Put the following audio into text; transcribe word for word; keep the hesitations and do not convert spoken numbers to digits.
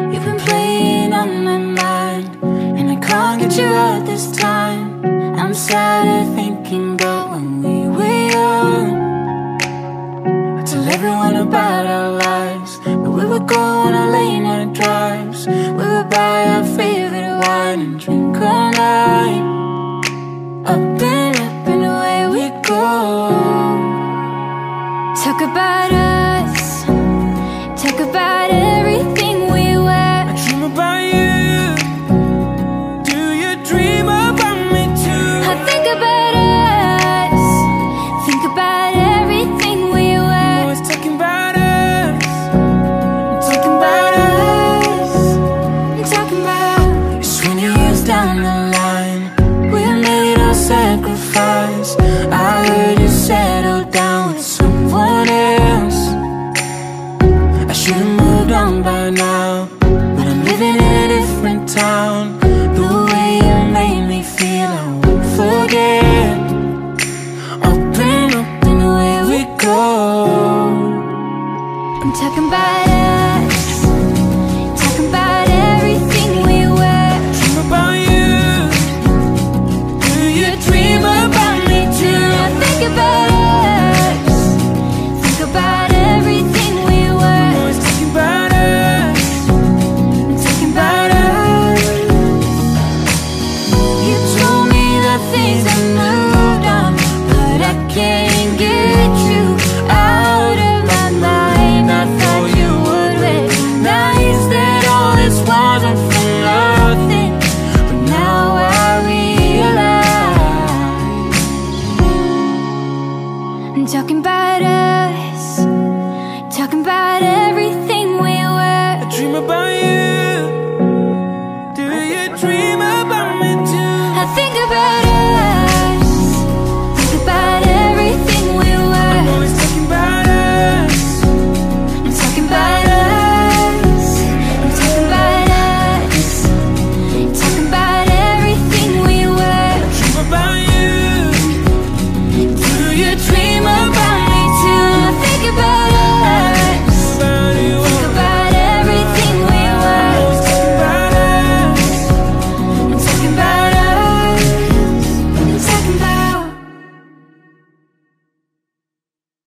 You've been playing on my mind, and I can't get you out this time. I'm sad at thinking about when we were young. I tell everyone about our lives, but we would go on our late night drives. We would buy our favorite wine and drink all night. Up and up and away we go. Talk about us, talk about everything we were. I dream about you. Do you dream about me too? I think about us, think about everything we were. Always talking about us, Talking about us, talking about. it's twenty years down the line, We made our sacrifice. I heard you settled down with someone else. I should've moved on by now, but I'm living in a different town. The way you made me feel I won't forget. Up and up and away we go. I'm talking about us, talking about everything we were. Dream about you. Do you dream about me too? I think about us, think about everything we were. Always talking about us, Talking about us. You told me that things have moved on, but I can't get you out of my mind. I thought you would recognize that all this wasn't for nothing, but now I realize. I'm talking about us, talking about everything we were. I dream about you. Do you dream about me too? I think